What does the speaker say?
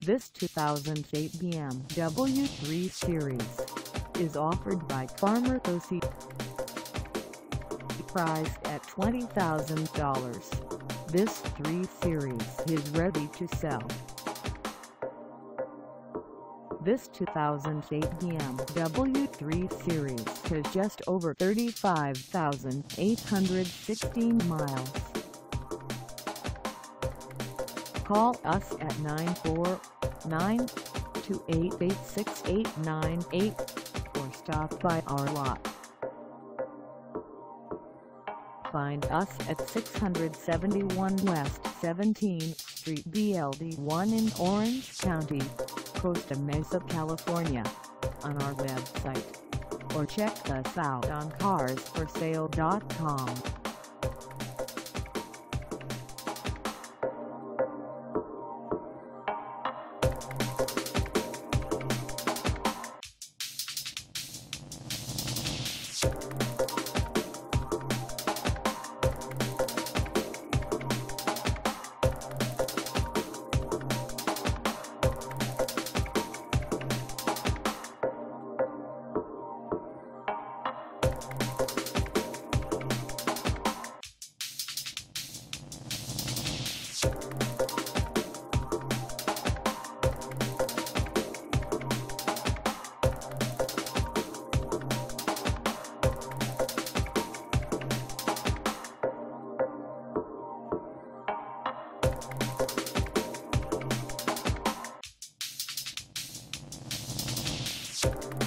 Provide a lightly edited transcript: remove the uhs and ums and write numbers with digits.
This 2008 BMW 3 Series is offered by Farmer OC. Priced at $20,000, this 3 Series is ready to sell. This 2008 BMW 3 Series has just over 35,816 miles. Call us at 949-288-6898 or stop by our lot. Find us at 671 West 17th Street BLD1 in Orange County, Costa Mesa, California, on our website, or check us out on carsforsale.com. You